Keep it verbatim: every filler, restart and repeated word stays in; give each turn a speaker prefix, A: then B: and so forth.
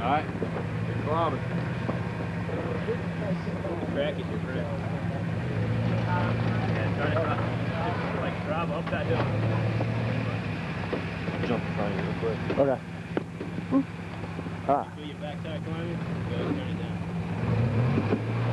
A: Alright. You're climbing. Crack it, you're crack. Yeah, try to drive, just like drive up that hill.
B: Jump in front of you real quick.
C: Okay. Ah.
A: You feel your backside climbing? Go turn it down.